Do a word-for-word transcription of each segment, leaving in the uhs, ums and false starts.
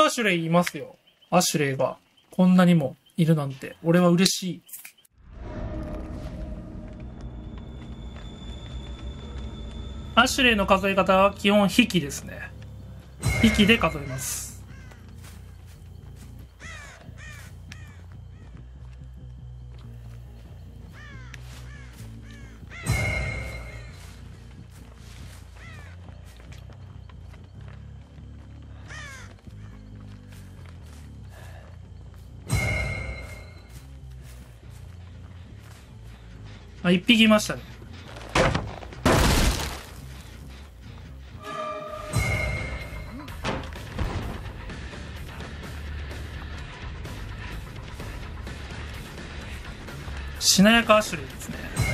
アシュレイいますよ。アシュレイがこんなにもいるなんて、俺は嬉しい。アシュレイの数え方は基本引きですね。引きで数えます。あ、一匹いましたね。しなやかアシュレイですね。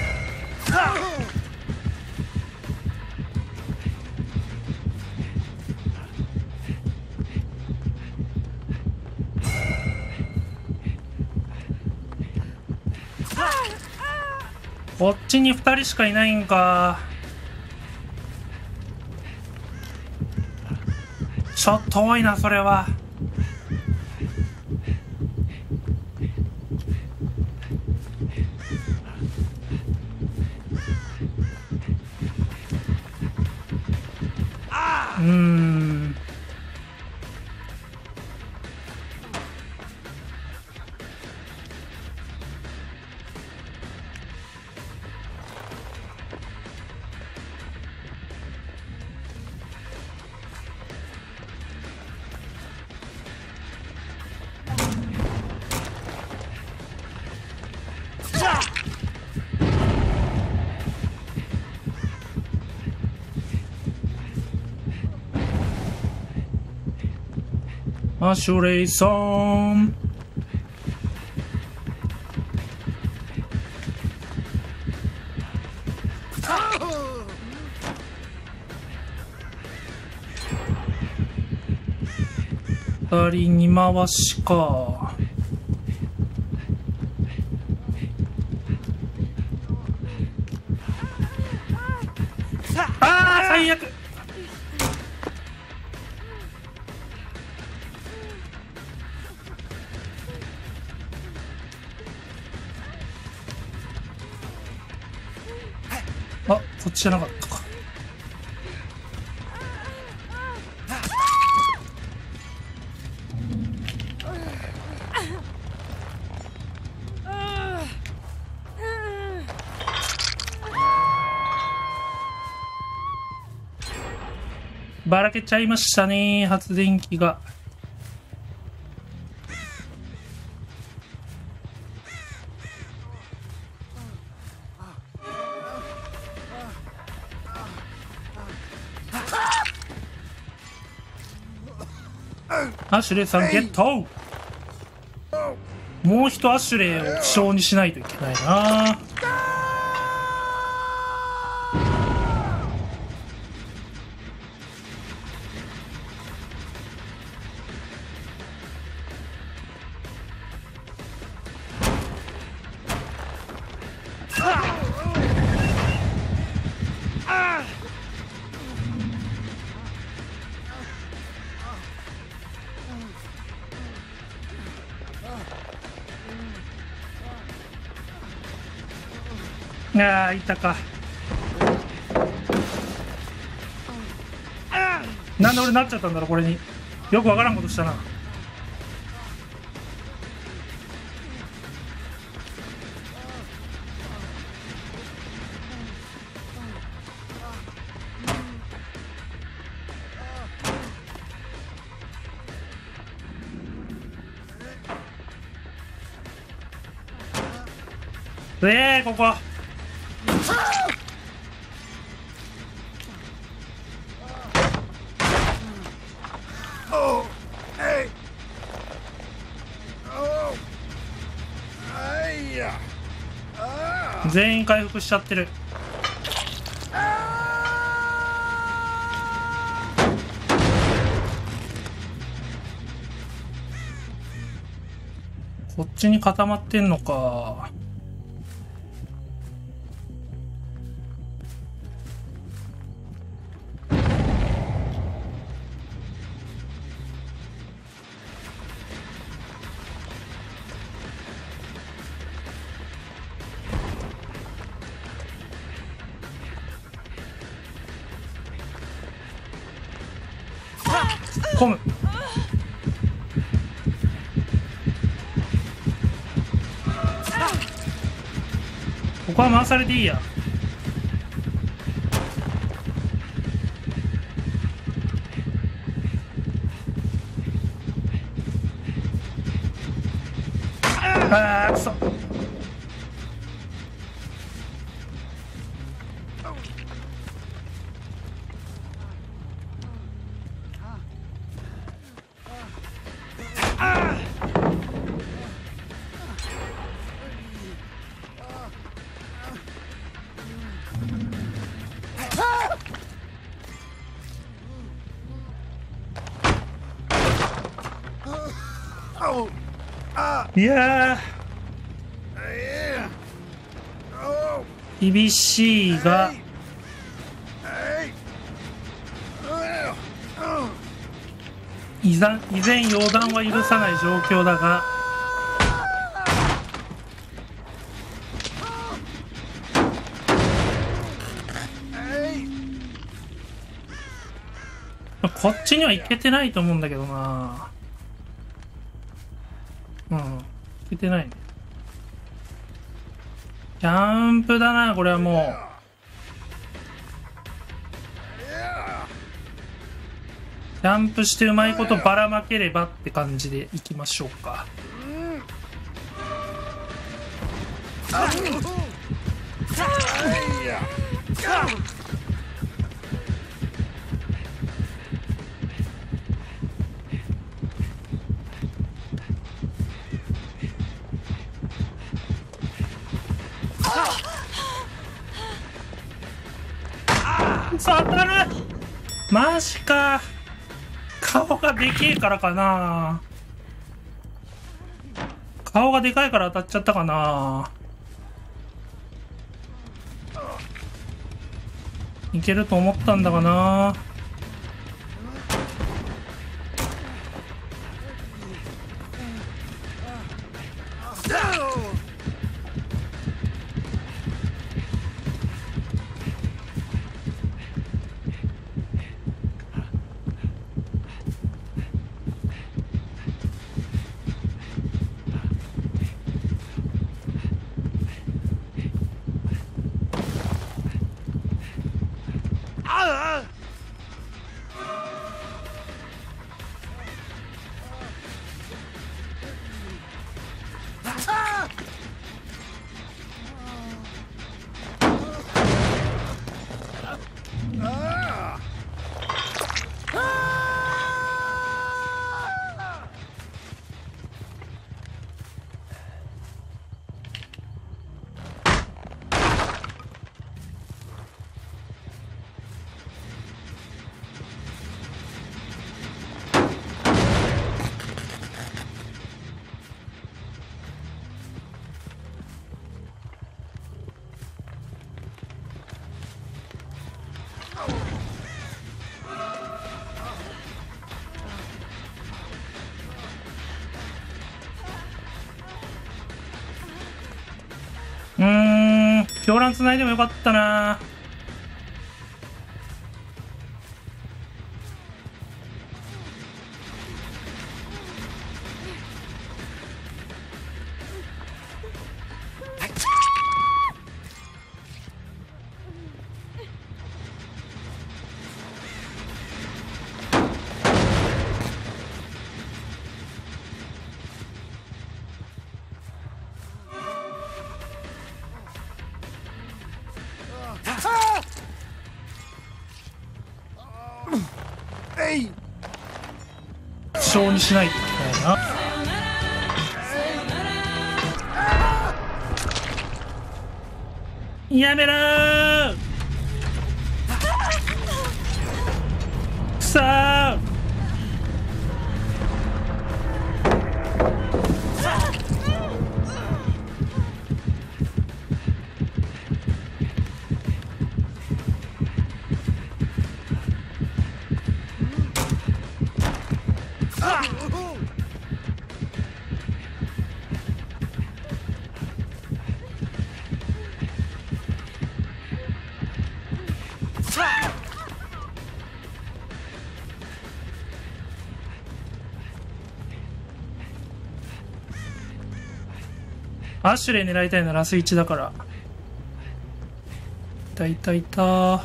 こっちにふたりしかいないんか。ちょっと多いなそれは。うーん。アシュレイさん。二人に回しか。ああ、最悪。あ、そっちじゃなかったか。ばらけちゃいましたね、発電機が。アシュレイさんゲット。もう一アシュレイを負傷にしないといけないな。ああ、いたか。なんで俺なっちゃったんだろうこれに。よくわからんことしたな。ええー、ここ。全員回復しちゃってる。こっちに固まってんのか。 込む。ここは回されていいや。あーくそ。いやー厳しいが依然依然予断は許さない状況だが、こっちには行けてないと思うんだけどな。うん、行けてないね。キャンプだなこれはもう。キャンプしてうまいことばらまければって感じでいきましょうか。当たる。マジか。顔がでけえからかな。顔がでかいから当たっちゃったかな。いけると思ったんだがな。うーん、狂乱つないでもよかったな。小にしないといけないな。やめろー。くそー。 アシュレイ狙いたいのラスいちだから。いたいたいた。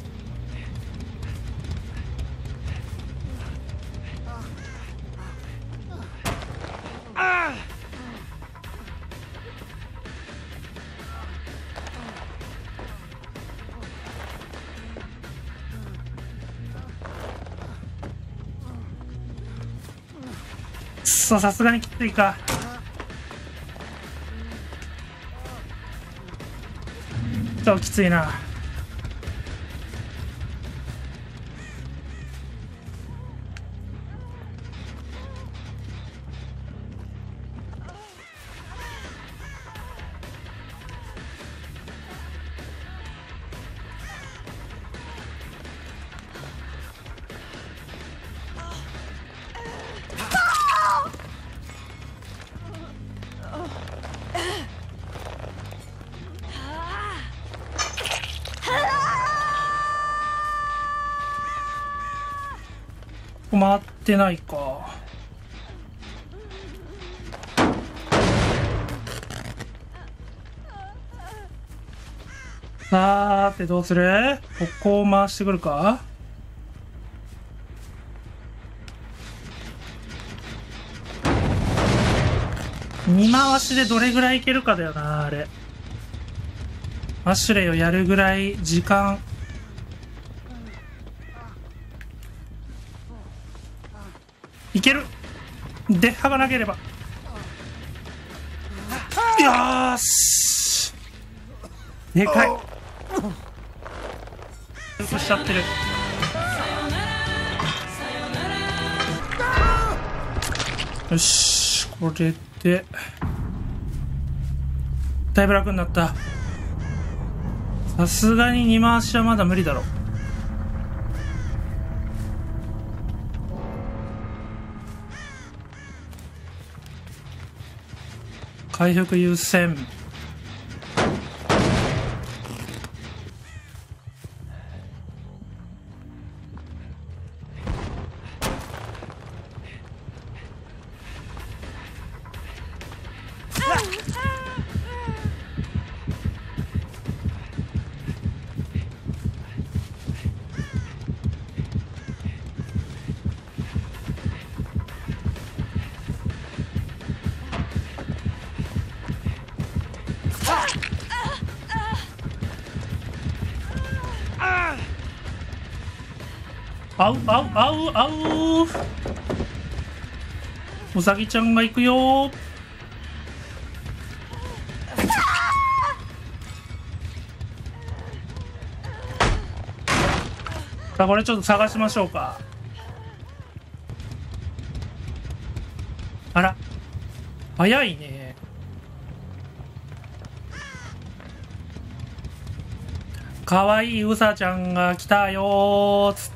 そう、さすがにきついか。ちょっときついな。回ってないか。さーてどうする？ここを回してくるか？二回しでどれぐらいいけるかだよな、あれ。アシュレイをやるぐらい時間。いける。デッハがなければ。よーし。でかい。しちゃってる。よし、これでだいぶ楽になった。さすがに二回しはまだ無理だろ。回復優先。あうあうあうあう。うさぎちゃんが行くよ。さあこれちょっと探しましょうか。あら早いね。かわいいうさちゃんが来たよーっつって。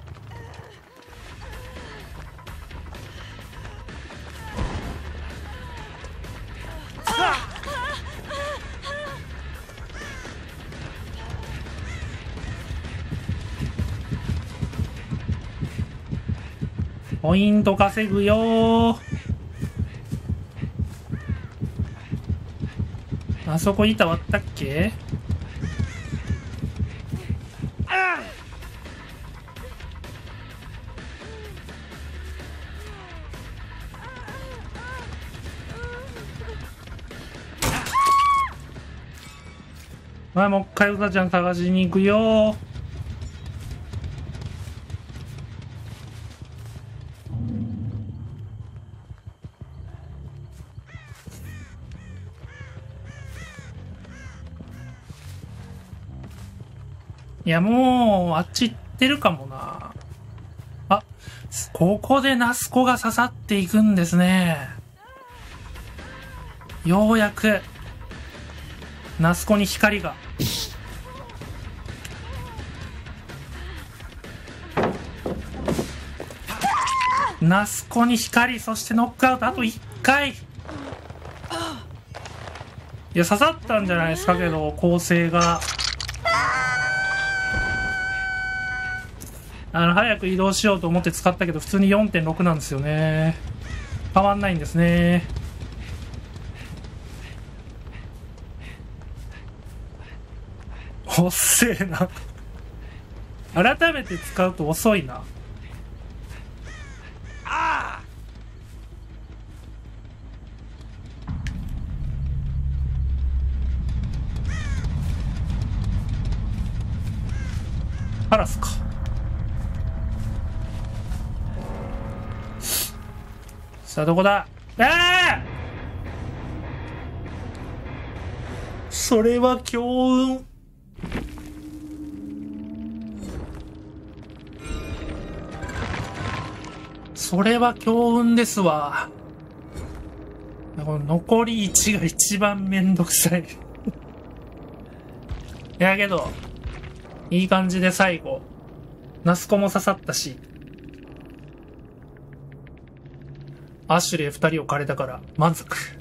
ポイント稼ぐよー。あそこ板割ったっけ？まあもう一回うさちゃん探しに行くよー。いやもうあっち行ってるかもな。あ、ここでナスコが刺さっていくんですね。ようやくナスコに光が。ナスコに光、そしてノックアウトあといっかい。いや刺さったんじゃないですかけど構成が。あの早く移動しようと思って使ったけど普通に よんてんろく なんですよね。変わんないんですね。 遅えな。改めて使うと遅いな。カラスか。さあどこだ。ああ、それは強運。それは強運ですわ。この残りいちが一番めんどくさい。いやけど、いい感じで最後、ナスコも刺さったし、アシュレイ二人を借りたから満足。